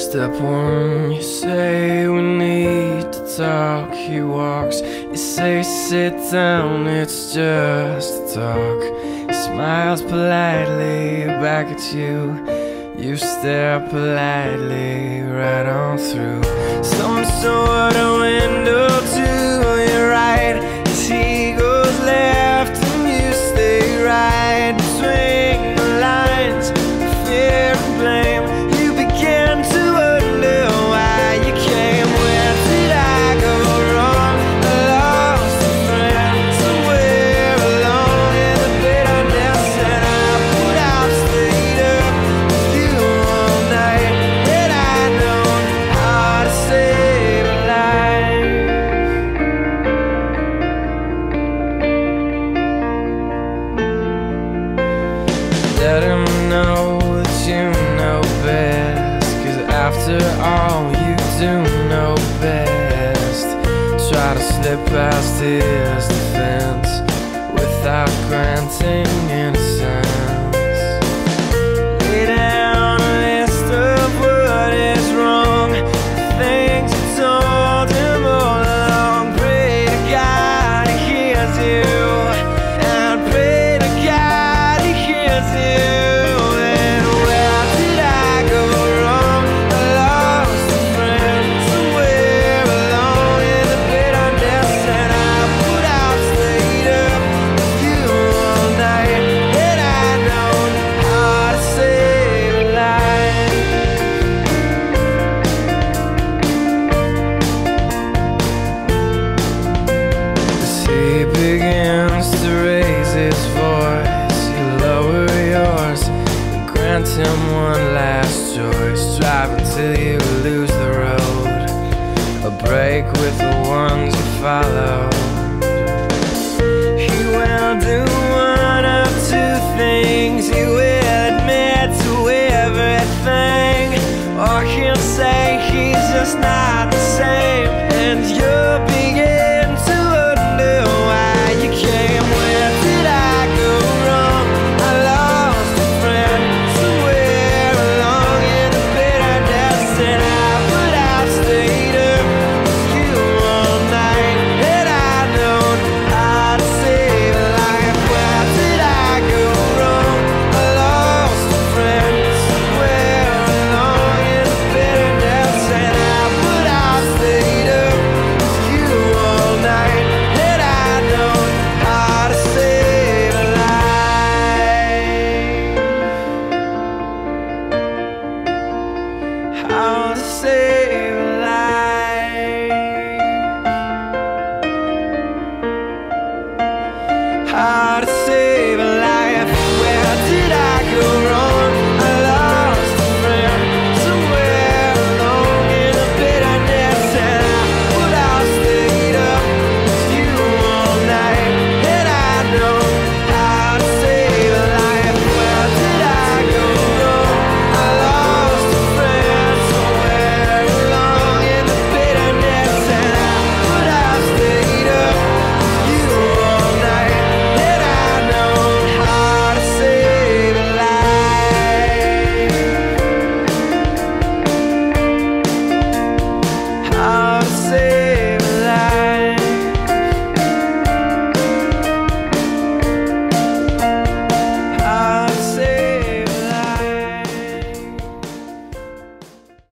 Step one, you say we need to talk. He walks, you say sit down, it's just a talk. He smiles politely back at you. You stare politely right on through some sort of window to your right. As he goes left and you stay right between the lines of fear and blame. You begin to wonder why you came. Where did I go wrong? I lost a friend somewhere along in the bitterness, and I put out stayed up with you all night. Had I known how to save a life. Let him know that you know best, 'cause after all you do know best. Try to slip past his defense without granting innocence. Lay down a list of what is wrong, the things you told him all along. Pray to God he hears you, and pray to God he hears you. And where did I go wrong? I lost a friend somewhere along in the bitterness, and I put out stayed up with you all night. Had I known how to save a life. As he begins to raise his voice, you lower yours and grant him one last choice. Drive until you lose the road, a break with the ones you follow. He will do one of two things. He will admit to everything, or he'll say he's just not the same, and you'll begin to wonder why you came. Where did I go wrong? I lost a friend somewhere along in the bitterness, and I put out stayed up with you all night. Had I known how to save a life. Where did I go wrong? I lost a friend somewhere along in the bitterness, and I put out stayed up with you all night. Had I known how to save a life. How to save a life. How to save